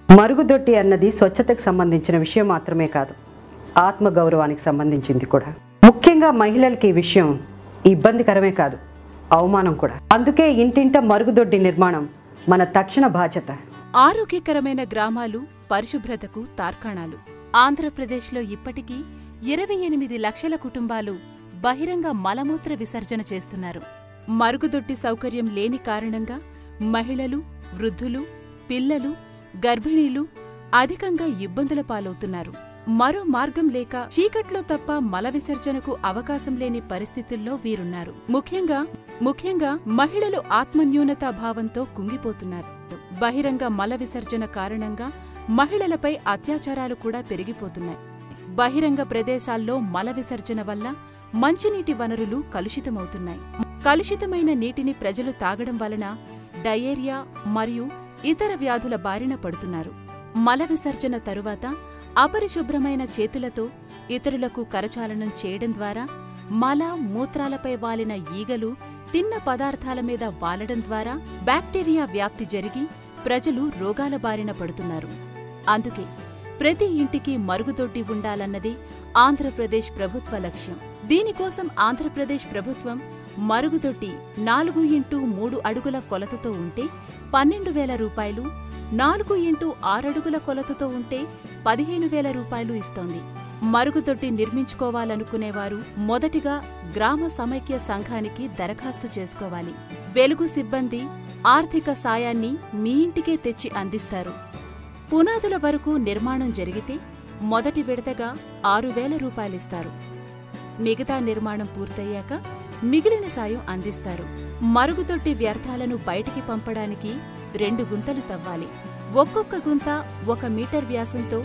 మరుగుదొడ్డి అన్నది స్వచ్ఛతకు సంబంధించిన విషయం మాత్రమే కాదు, ఆత్మగౌరవానికి సంబంధించింది కూడా. ముఖ్యంగా మహిళలకి ఈ విషయం ఇబ్బందికరమే కాదు, అవమానం కూడా. అందుకే ఇంటింట మరుగుదొడ్డి నిర్మాణం మన తక్షణ బాధ్యత. ఆరోగ్యకరమైన గ్రామాలు పరిశుభ్రతకు తార్కాణాలు. ఆంధ్రప్రదేశ్లో ఇప్పటికీ 28 లక్షల కుటుంబాలు బహిరంగ మలమూత్ర విసర్జన చేస్తున్నారు. మరుగుదొడ్డి సౌకర్యం లేని కారణంగా మహిళలు, వృద్ధులు, పిల్లలు, గర్భిణీలు అధికంగా ఇబ్బందుల పాలవుతున్నారు. మరో మార్గం లేక చీకట్లో తప్ప మల విసర్జనకు అవకాశం లేని పరిస్థితుల్లో వీరున్నారు. ముఖ్యంగా మహిళలు ఆత్మన్యూనతా భావంతో కుంగిపోతున్నారు. బహిరంగ మల విసర్జన కారణంగా మహిళలపై అత్యాచారాలు కూడా పెరిగిపోతున్నాయి. బహిరంగ ప్రదేశాల్లో మల విసర్జన వల్ల మంచినీటి వనరులు కలుషితమవుతున్నాయి. కలుషితమైన నీటిని ప్రజలు తాగడం వలన డయేరియా మరియు ఇతర వ్యాధుల బారిన పడుతున్నారు. మల విసర్జన తరువాత అపరిశుభ్రమైన చేతులతో ఇతరులకు కరచాలనం చేయడం ద్వారా, మల మూత్రాలపై వాలిన ఈగలు తిన్న పదార్థాల మీద వాలడం ద్వారా బ్యాక్టీరియా వ్యాప్తి జరిగి ప్రజలు రోగాల బారిన పడుతున్నారు. అందుకే ప్రతి ఇంటికి మరుగుదొడ్డి ఉండాలన్నది ఆంధ్రప్రదేశ్ ప్రభుత్వ లక్ష్యం. దీనికోసం ఆంధ్రప్రదేశ్ ప్రభుత్వం మరుగుదొడ్డి 4x3 అడుగుల కొలతతో ఉంటే 12,000 రూపాయలు, 4x6 అడుగుల కొలతతో ఉంటే 15,000 రూపాయలు ఇస్తోంది. మరుగుదొడ్డి నిర్మించుకోవాలనుకునేవారు మొదటిగా గ్రామ సమైక్య సంఘానికి దరఖాస్తు చేసుకోవాలి. వెలుగు సిబ్బంది ఆర్థిక సాయాన్ని మీ ఇంటికే తెచ్చి అందిస్తారు. పునాదుల వరకు నిర్మాణం జరిగితే మొదటి విడతగా 6,000 రూపాయలిస్తారు. మిగతా నిర్మాణం పూర్తయ్యాక మిగిలిన సాయం అందిస్తారు. మరుగుదొడ్డి వ్యర్థాలను బయటికి పంపడానికి 2 గుంతలు తవ్వాలి. ఒక్కొక్క గుంత 1 మీటర్ వ్యాసంతో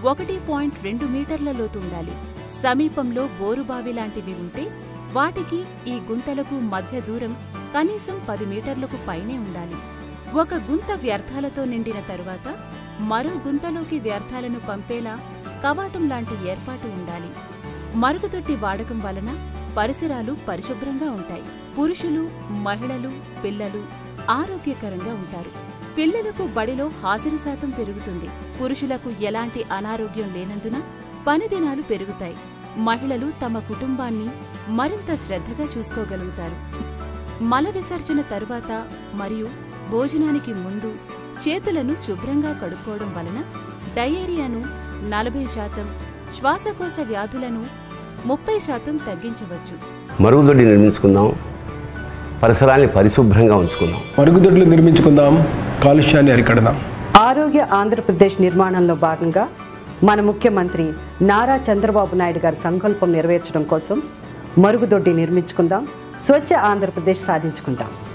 1.2 మీటర్ల లోతుండాలి. సమీపంలో బోరుబావి లాంటివి ఉంటే వాటికి ఈ గుంతలకు మధ్య దూరం కనీసం 10 మీటర్లకు పైనే ఉండాలి. ఒక గుంత వ్యర్థాలతో నిండిన తరువాత మరో గుంతలోకి వ్యర్థాలను పంపేలా కవాటం లాంటి ఏర్పాటు ఉండాలి. మరుగుదొడ్డి వాడకం వలన పరిసరాలు పరిశుభ్రంగా ఉంటాయి. పురుషులు, మహిళలు, పిల్లలు ఆరోగ్యకరంగా ఉంటారు. పిల్లలకు బడిలో హాజరు శాతం పెరుగుతుంది. పురుషులకు ఎలాంటి అనారోగ్యం లేనందున పని దినాలు పెరుగుతాయి. మహిళలు తమ కుటుంబాన్ని మరింత శ్రద్ధగా చూసుకోగలుగుతారు. మల విసర్జన తరువాత మరియు భోజనానికి ముందు చేతులను శుభ్రంగా కడుక్కోవడం వలన డయేరియాను 40%, శ్వాసకోశ వ్యాధులను 30% తగ్గించవచ్చు. మరుగుదొడ్డి నిర్మించుకుందాం, పరిసరాల్ని పరిశుభ్రంగా ఉంచుకుందాం. మరుగుదొడ్లు నిర్మించుకుందాం, కాలుష్యాన్ని అరికడదాం. ఆరోగ్య ఆంధ్రప్రదేశ్ నిర్మాణంలో భాగంగా మన ముఖ్యమంత్రి నారా చంద్రబాబు నాయుడు గారి సంకల్పం నెరవేర్చడం కోసం మరుగుదొడ్డి నిర్మించుకుందాం, స్వచ్ఛ ఆంధ్రప్రదేశ్ సాధించుకుందాం.